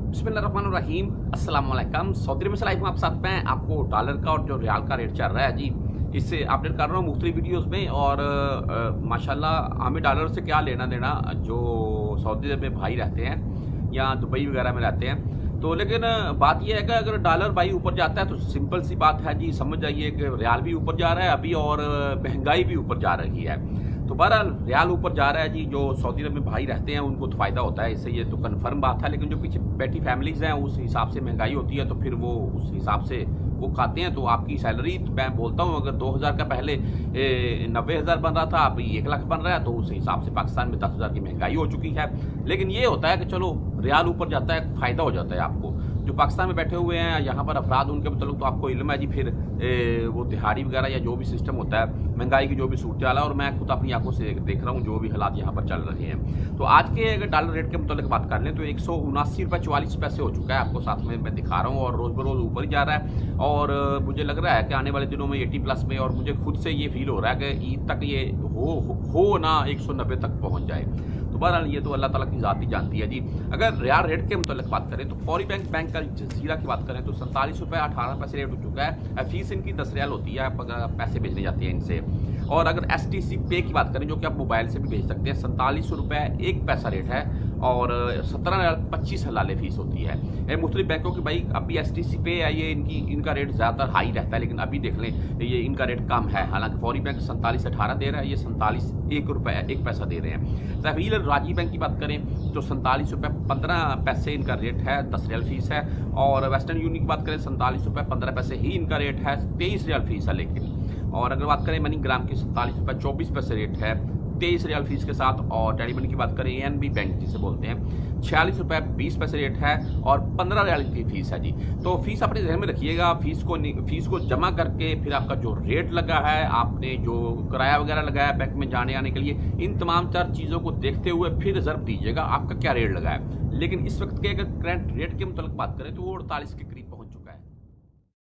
बिस्मिल्लाहिर्रहमानिर्रहीम, अस्सलाम वालेकुम। सऊदी अरब में लाइव हूँ आप साथ में। आपको डॉलर का और जो रियाल का रेट चल रहा है जी, इससे अपडेट कर रहा हूँ मुख्तलिफ वीडियोस में। और माशाल्लाह हमें डॉलर से क्या लेना देना, जो सऊदी अरब में भाई रहते हैं या दुबई वगैरह में रहते हैं। तो लेकिन बात यह है कि अगर डॉलर भाई ऊपर जाता है तो सिंपल सी बात है जी, समझ जाइए कि रियाल भी ऊपर जा रहा है अभी और महंगाई भी ऊपर जा रही है। तो बहरहाल रियाल ऊपर जा रहा है जी, जो सऊदी अरब में भाई रहते हैं उनको तो फ़ायदा होता है इससे, ये तो कन्फर्म बात है। लेकिन जो पीछे बैठी फैमिलीज़ हैं उस हिसाब से महंगाई होती है, तो फिर वो उस हिसाब से वो खाते हैं। तो आपकी सैलरी, तो मैं बोलता हूँ अगर 2000 का पहले 90,000 बन रहा था, अभी 1 लाख बन रहा है, तो उस हिसाब से पाकिस्तान में 10,000 की महंगाई हो चुकी है। लेकिन ये होता है कि चलो रियाल ऊपर जाता है, फ़ायदा हो जाता है आपको। जो पाकिस्तान में बैठे हुए हैं यहाँ पर अफराद, उनके मतलब तो आपको इल्म है जी, फिर वो दिहाड़ी वगैरह या जो भी सिस्टम होता है, महंगाई की जो भी सूरत हाल है, और मैं खुद अपनी आंखों से देख रहा हूँ जो भी हालात यहाँ पर चल रहे हैं। तो आज के अगर डॉलर रेट के मुताबिक बात कर लें तो 179.44 हो चुका है, आपको साथ में मैं दिखा रहा हूँ। और रोज़ बरोज़ ऊपर ही जा रहा है, और मुझे लग रहा है कि आने वाले दिनों में 80+ में, और मुझे खुद से ये फील हो रहा है कि ईद तक ये हो ना 190 तक पहुँच जाए। तो बहरहाल ये तो अल्लाह ताला की ज़ात ही जानती है जी। अगर रियाल रेट के मुताबिक बात करें तो फौरी बैंक का जजीरा की बात करें तो 47 रुपये 18 पैसे रेट हो चुका है। फीस इनकी 10 रियाल होती है अगर पैसे भेजने जाते हैं इनसे। और अगर STC पे की बात करें, जो कि आप मोबाइल से भी भेज सकते हैं, 47 रुपये 1 पैसा रेट है, और 17 रियाल 25 हलाले फीस होती है। मुख्तलिफ बैंकों की भाई अभी STC पे है, ये इनका रेट ज़्यादातर हाई रहता है, लेकिन अभी देख लें ये इनका रेट कम है। हालांकि फौरी बैंक 47.18 दे रहा है, ये 47 1 रुपये 1 पैसा दे रहे हैं। तहवील राजी बैंक की बात करें तो 47 रुपये 15 पैसे इनका रेट है, 10 रियाल फीस है। और वेस्टर्न यूनियन की बात करें 47 रुपये 15 पैसे ही इनका रेट है, 23 रियाल फीस है। लेकिन और अगर बात करें मनी ग्राम की 47 रुपये 24 पैसे रेट है, 23 रियाल फीस के साथ। और टेडी मनी की बात करें ANB बैंक जिसे बोलते हैं, 46 रुपये 20 पैसे रेट है, और 15 रियाल की फीस है जी। तो फीस अपने ध्यान में रखिएगा, फीस को जमा करके फिर आपका जो रेट लगा है, आपने जो किराया वगैरह लगाया बैंक में जाने आने के लिए, इन तमाम 4 चीज़ों को देखते हुए फिर रिजर्व दीजिएगा आपका क्या रेट लगा है। लेकिन इस वक्त के अगर करंट रेट के मुताबिक बात करें तो वो 48 के करीब